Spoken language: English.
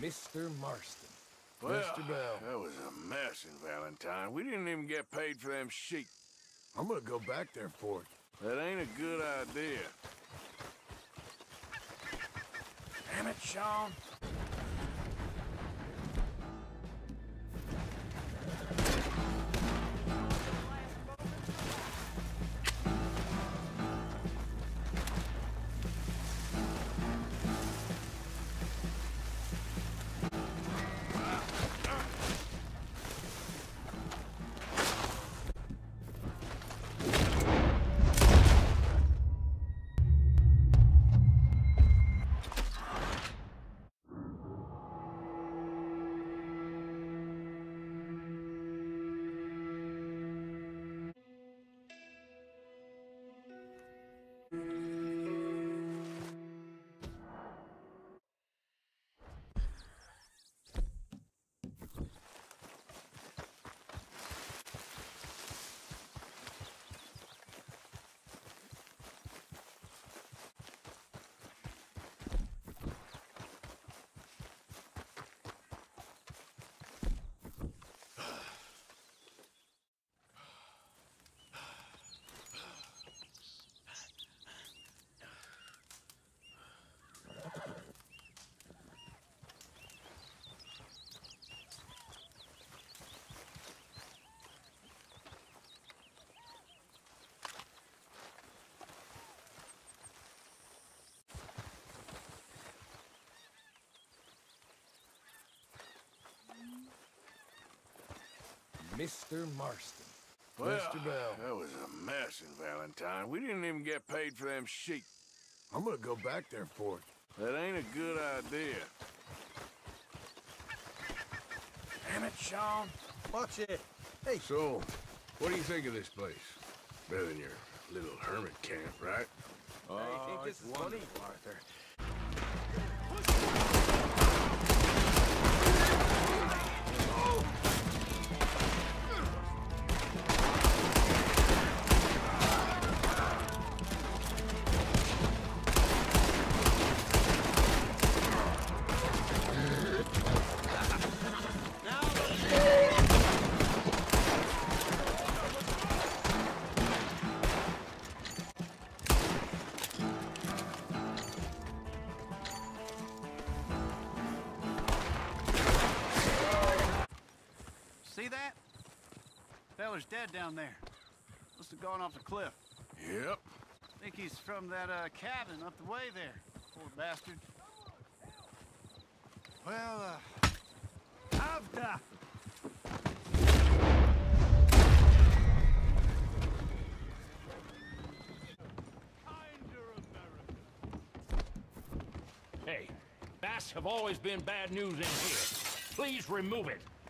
Mr. Marston. Well, Mr. Bell. that was a mess in Valentine. We didn't even get paid for them sheep. I'm gonna go back there for it. That ain't a good idea. Damn it, Sean. Mr. Marston. Well, Mr. Bell. that was a mess in Valentine. We didn't even get paid for them sheep. I'm gonna go back there for it. That ain't a good idea. Damn it, Sean. Watch it. Hey. So, what do you think of this place? Better than your little hermit camp, right? Hey, think this it's is funny? wonderful, Arthur. See that? Feller's dead down there. Must have gone off the cliff. Yep. Think he's from that cabin up the way there. Poor bastard. Well, Avda! Hey, bats have always been bad news in here. Please remove it.